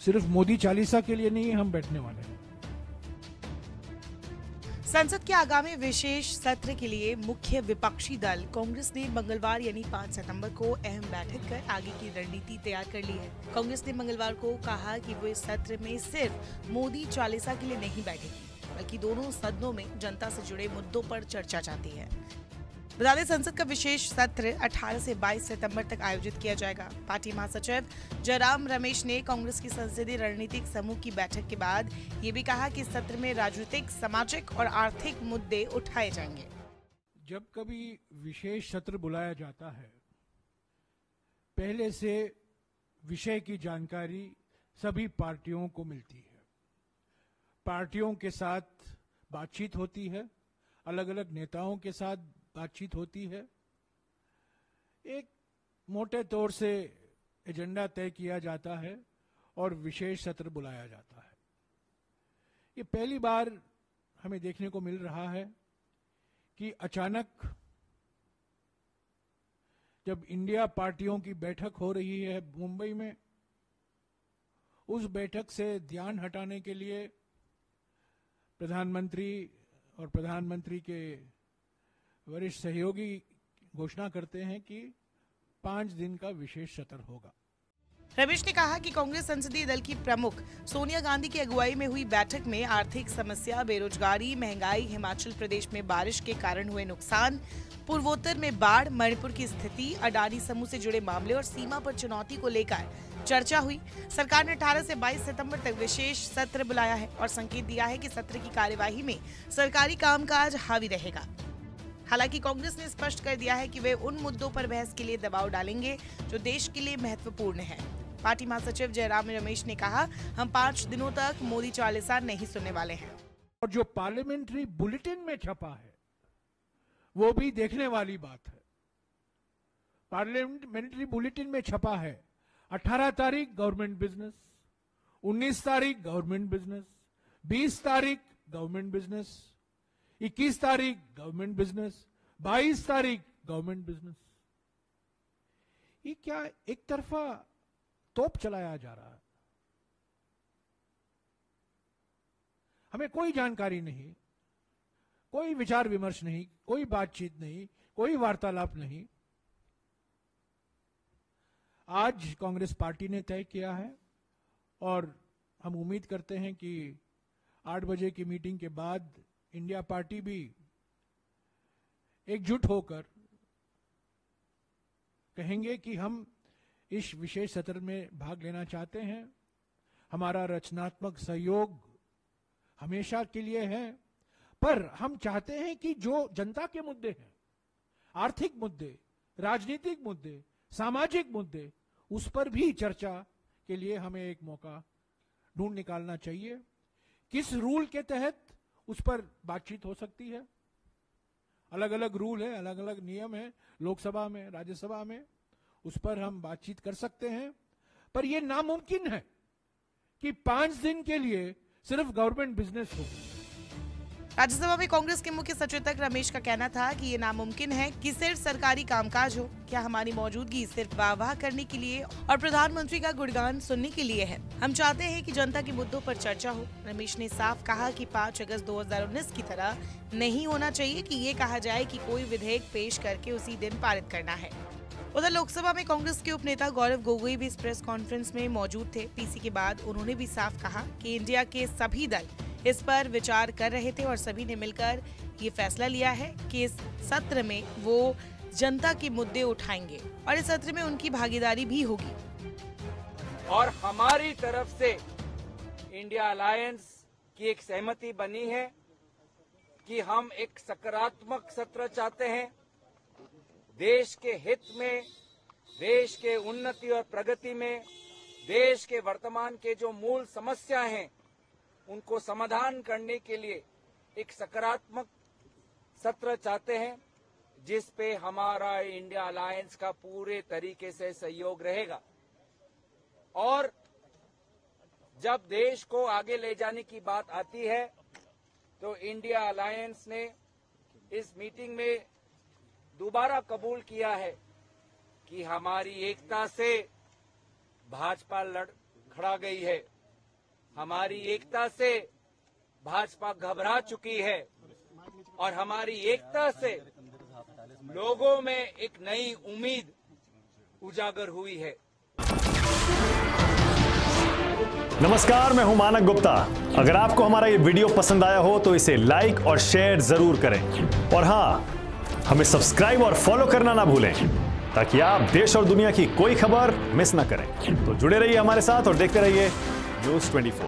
सिर्फ मोदी चालीसा के लिए नहीं हम बैठने वाले हैं। संसद के आगामी विशेष सत्र के लिए मुख्य विपक्षी दल कांग्रेस ने मंगलवार यानी 5 सितंबर को अहम बैठक कर आगे की रणनीति तैयार कर ली है। कांग्रेस ने मंगलवार को कहा कि वो इस सत्र में सिर्फ मोदी चालीसा के लिए नहीं बैठेगी, बल्कि दोनों सदनों में जनता से जुड़े मुद्दों पर चर्चा चाहती है। बता दें, संसद का विशेष सत्र 18 से 22 सितंबर तक आयोजित किया जाएगा। पार्टी महासचिव जयराम रमेश ने कांग्रेस की संसदीय रणनीतिक समूह की बैठक के बाद ये भी कहा कि इस सत्र में राजनीतिक, सामाजिक और आर्थिक मुद्दे उठाए जाएंगे। जब कभी विशेष सत्र बुलाया जाता है, पहले से विषय की जानकारी सभी पार्टियों को मिलती है। पार्टियों के साथ बातचीत होती है, अलग अलग नेताओं के साथ बातचीत होती है, एक मोटे तौर से एजेंडा तय किया जाता है और विशेष सत्र बुलाया जाता है। ये पहली बार हमें देखने को मिल रहा है कि अचानक जब इंडिया पार्टियों की बैठक हो रही है मुंबई में, उस बैठक से ध्यान हटाने के लिए प्रधानमंत्री और प्रधानमंत्री के वरिष्ठ सहयोगी घोषणा करते हैं कि 5 दिन का विशेष सत्र होगा। रमेश ने कहा कि कांग्रेस संसदीय दल की प्रमुख सोनिया गांधी की अगुवाई में हुई बैठक में आर्थिक समस्या, बेरोजगारी, महंगाई, हिमाचल प्रदेश में बारिश के कारण हुए नुकसान, पूर्वोत्तर में बाढ़, मणिपुर की स्थिति, अडानी समूह से जुड़े मामले और सीमा पर चुनौती को लेकर चर्चा हुई। सरकार ने 18 से 22 सितंबर तक विशेष सत्र बुलाया है और संकेत दिया है कि सत्र की कार्यवाही में सरकारी कामकाज हावी रहेगा। हालांकि कांग्रेस ने स्पष्ट कर दिया है कि वे उन मुद्दों पर बहस के लिए दबाव डालेंगे जो देश के लिए महत्वपूर्ण है। पार्टी महासचिव जयराम रमेश ने कहा, हम 5 दिनों तक मोदी चालीसा नहीं सुनने वाले हैं। और जो पार्लियामेंट्री बुलेटिन में छपा है वो भी देखने वाली बात है। पार्लियामेंट्री बुलेटिन में छपा है 18 तारीख गवर्नमेंट बिजनेस, 19 तारीख गवर्नमेंट बिजनेस, 20 तारीख गवर्नमेंट बिजनेस, 21 तारीख गवर्नमेंट बिजनेस, 22 तारीख गवर्नमेंट बिजनेस। ये क्या एक तरफा तोप चलाया जा रहा है? हमें कोई जानकारी नहीं, कोई विचार विमर्श नहीं, कोई बातचीत नहीं, कोई वार्तालाप नहीं। आज कांग्रेस पार्टी ने तय किया है और हम उम्मीद करते हैं कि 8 बजे की मीटिंग के बाद इंडिया पार्टी भी एकजुट होकर कहेंगे कि हम इस विशेष सत्र में भाग लेना चाहते हैं। हमारा रचनात्मक सहयोग हमेशा के लिए है, पर हम चाहते हैं कि जो जनता के मुद्दे हैं, आर्थिक मुद्दे, राजनीतिक मुद्दे, सामाजिक मुद्दे, उस पर भी चर्चा के लिए हमें एक मौका ढूंढ निकालना चाहिए। किस रूल के तहत उस पर बातचीत हो सकती है? अलग अलग रूल है, अलग अलग नियम है लोकसभा में, राज्यसभा में, उस पर हम बातचीत कर सकते हैं। पर यह नामुमकिन है कि 5 दिन के लिए सिर्फ गवर्नमेंट बिजनेस हो। राज्यसभा में कांग्रेस के मुख्य सचेतक रमेश का कहना था कि ये नामुमकिन है कि सिर्फ सरकारी कामकाज हो। क्या हमारी मौजूदगी सिर्फ वाह-वाह करने के लिए और प्रधानमंत्री का गुणगान सुनने के लिए है? हम चाहते हैं कि जनता के मुद्दों पर चर्चा हो। रमेश ने साफ कहा कि 5 अगस्त 2019 की तरह नहीं होना चाहिए कि ये कहा जाए कि कोई विधेयक पेश करके उसी दिन पारित करना है। उधर लोकसभा में कांग्रेस के उपनेता गौरव गोगोई भी इस प्रेस कॉन्फ्रेंस में मौजूद थे। पीसी के बाद उन्होंने भी साफ कहा कि इंडिया के सभी दल इस पर विचार कर रहे थे और सभी ने मिलकर ये फैसला लिया है कि इस सत्र में वो जनता के मुद्दे उठाएंगे और इस सत्र में उनकी भागीदारी भी होगी। और हमारी तरफ से इंडिया अलायंस की एक सहमति बनी है कि हम एक सकारात्मक सत्र चाहते हैं। देश के हित में, देश के उन्नति और प्रगति में, देश के वर्तमान के जो मूल समस्या हैं उनको समाधान करने के लिए एक सकारात्मक सत्र चाहते हैं, जिस पे हमारा इंडिया अलायंस का पूरे तरीके से सहयोग रहेगा। और जब देश को आगे ले जाने की बात आती है तो इंडिया अलायंस ने इस मीटिंग में दोबारा कबूल किया है कि हमारी एकता से भाजपा खड़ा गई है। हमारी एकता से भाजपा घबरा चुकी है और हमारी एकता से लोगों में एक नई उम्मीद उजागर हुई है। नमस्कार, मैं हूं मानक गुप्ता। अगर आपको हमारा ये वीडियो पसंद आया हो तो इसे लाइक और शेयर जरूर करें और हां, हमें सब्सक्राइब और फॉलो करना ना भूलें ताकि आप देश और दुनिया की कोई खबर मिस ना करें। तो जुड़े रहिए हमारे साथ और देखते रहिए न्यूज़ 24।